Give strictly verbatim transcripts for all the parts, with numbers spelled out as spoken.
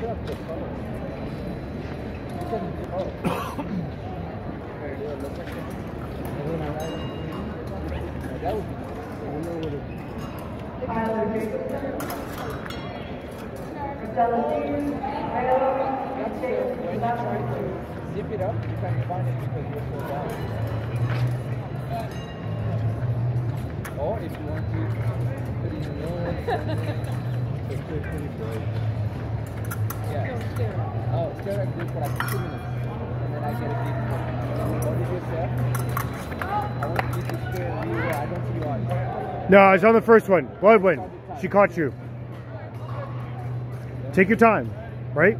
Zip it up, you can find it because you're so down. Or if you want to put it in your nose. It's pretty bright. Yeah. Oh, stare at this for like two minutes. And then I get a deep look. What did you say? I want you to stare at me. I don't see your eyes. No, it's on the first one. Blodwen. She caught you. Take your time, right?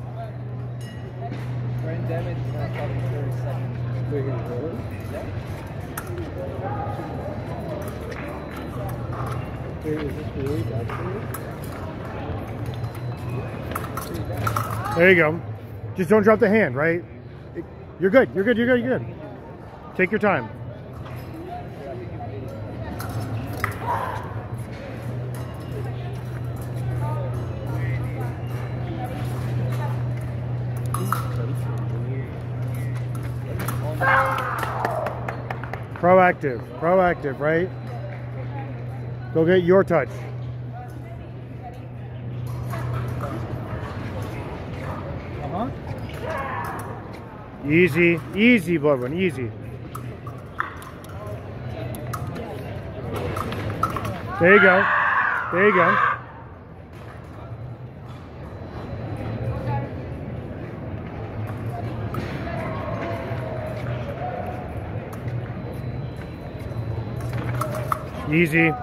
Brain damage is going to start in thirty seconds. Wait, really? Yeah. Is this really bad for you? There you go. Just don't drop the hand, right? You're good. You're good. You're good. You're good. Take your time. Proactive, proactive, right? Go get your touch. Uh-huh. Easy, easy, Blodwen, easy. There you go. There you go. Easy.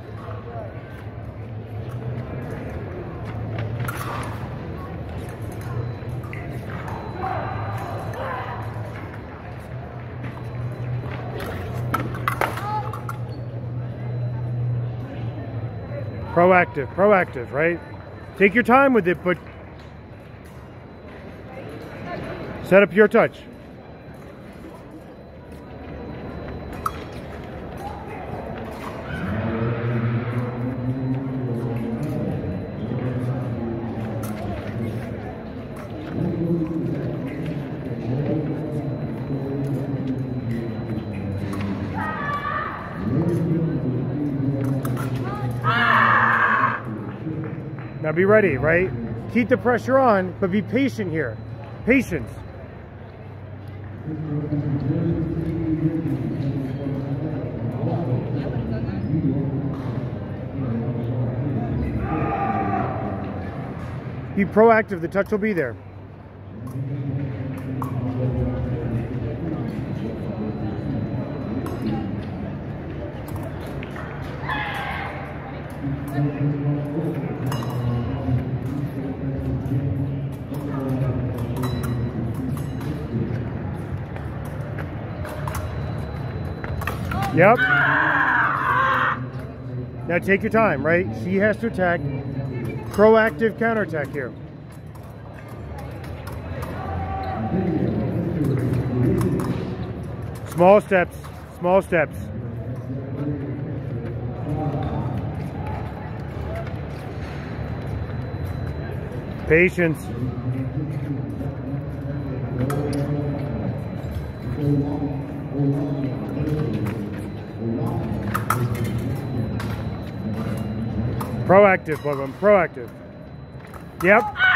Proactive, proactive, right? Take your time with it, but set up your touch. Now be ready, right? Keep the pressure on, but be patient here. Patience. Be proactive, the touch will be there. Yep. Now take your time, right? She has to attack. Proactive counterattack here. Small steps, small steps. Patience. Proactive, Blodwen, proactive. Yep.